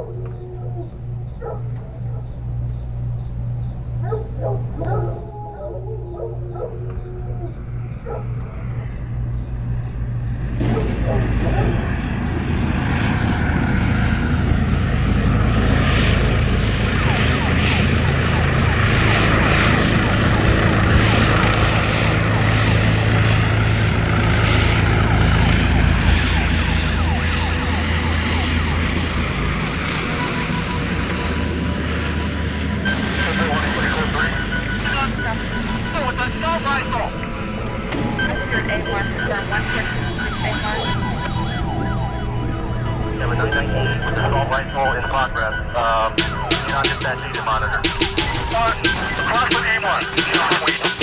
In progress. You're on dispatch, need to monitor. Across with A1. You're on wait.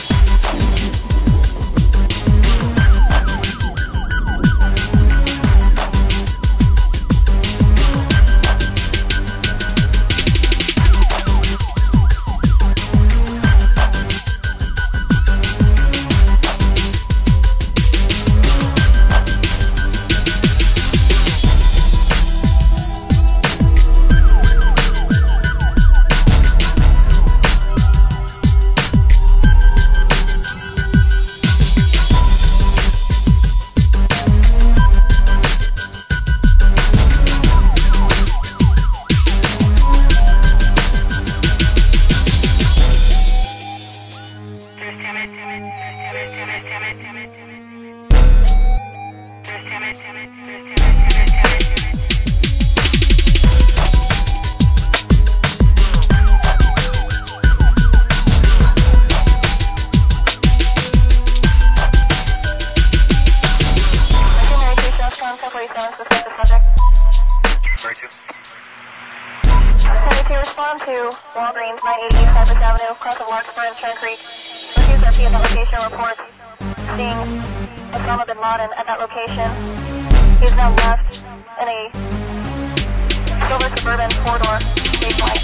Respond to Walgreens, 988 Cypress Avenue, across of Larkspur and Churn Creek. Refuse our PS location reports seeing Osama bin Laden at that location. He's now left in a silver Suburban four-door statewide.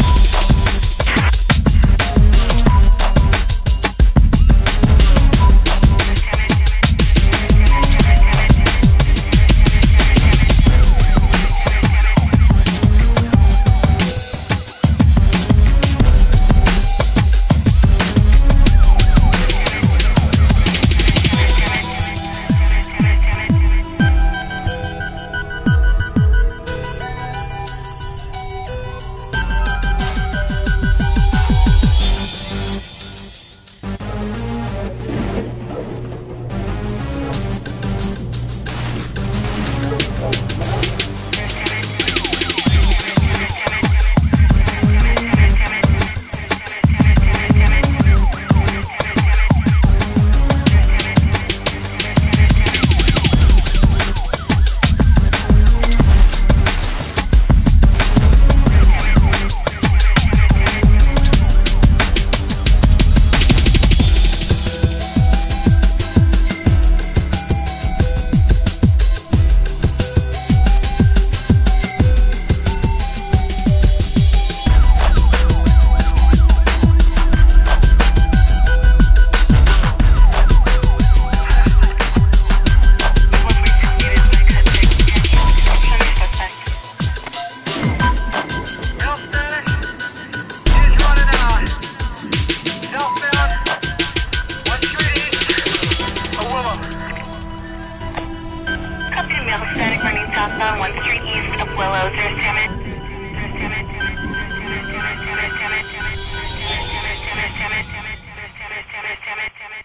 Static running southbound 1st Street east of Willows. There's Timid.